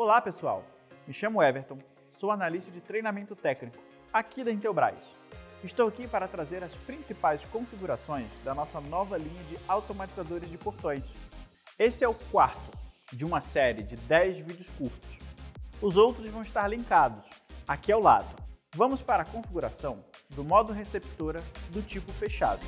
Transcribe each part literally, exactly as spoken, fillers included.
Olá pessoal, me chamo Everton, sou analista de treinamento técnico aqui da Intelbras. Estou aqui para trazer as principais configurações da nossa nova linha de automatizadores de portões. Esse é o quarto de uma série de dez vídeos curtos. Os outros vão estar linkados aqui ao lado. Vamos para a configuração do modo receptora do tipo fechado.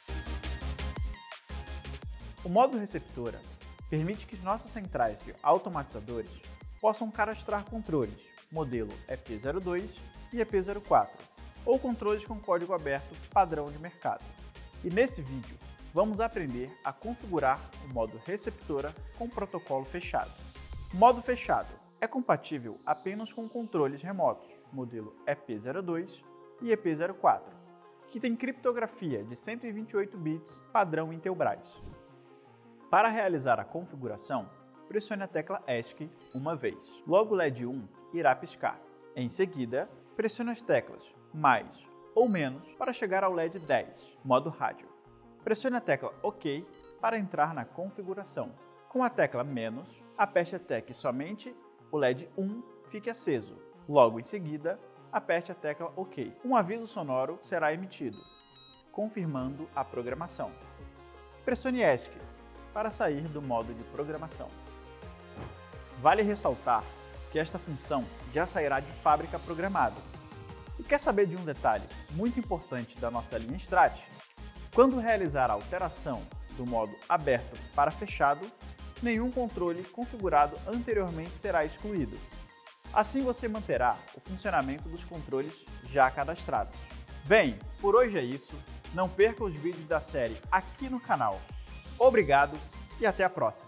O modo receptora permite que nossas centrais de automatizadores possam cadastrar controles modelo E P zero dois e E P zero quatro, ou controles com código aberto padrão de mercado. E nesse vídeo, vamos aprender a configurar o modo receptora com protocolo fechado. O modo fechado é compatível apenas com controles remotos, modelo E P zero dois e E P zero quatro, que tem criptografia de cento e vinte e oito bits padrão Intelbras. Para realizar a configuração, pressione a tecla ESC uma vez. Logo o L E D um irá piscar. Em seguida, pressione as teclas mais ou menos para chegar ao L E D dez, modo rádio. Pressione a tecla OK para entrar na configuração. Com a tecla menos, aperte até que somente o L E D um fique aceso. Logo em seguida, aperte a tecla OK. Um aviso sonoro será emitido, confirmando a programação. Pressione ESC para sair do modo de programação. Vale ressaltar que esta função já sairá de fábrica programada. E quer saber de um detalhe muito importante da nossa linha Strat? Quando realizar a alteração do modo aberto para fechado, nenhum controle configurado anteriormente será excluído. Assim você manterá o funcionamento dos controles já cadastrados. Bem, por hoje é isso. Não perca os vídeos da série aqui no canal. Obrigado e até a próxima!